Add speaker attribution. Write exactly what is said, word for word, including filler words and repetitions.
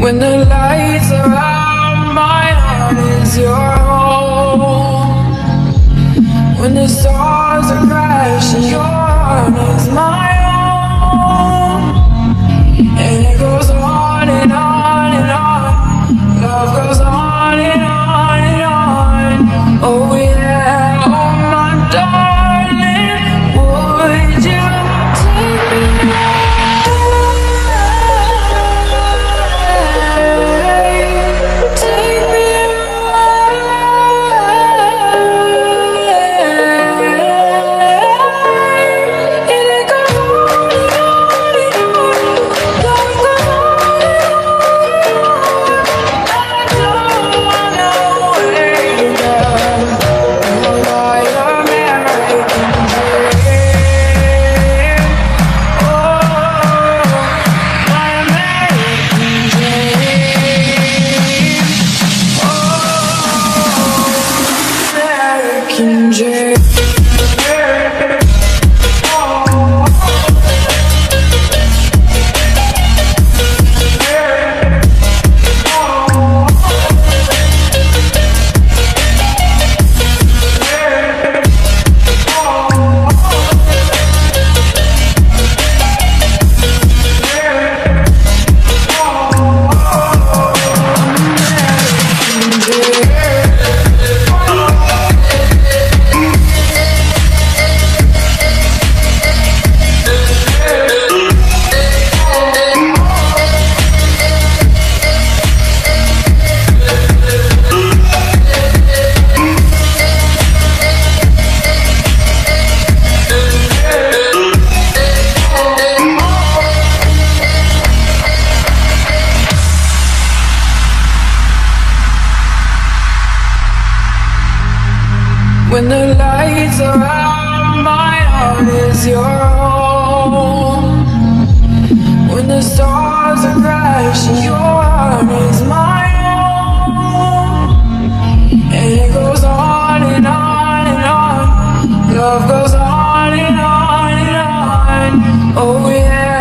Speaker 1: When the lights around my heart is your home. When the stars are crashing, your heart is my own. And it goes on and on and on. Love goes on and on and on. Oh yeah, oh my darling, would you take me away? When the lights around my heart is your home. When the stars are crashing, your heart is my own. And it goes on and on and on. Love goes on and on and on. Oh yeah.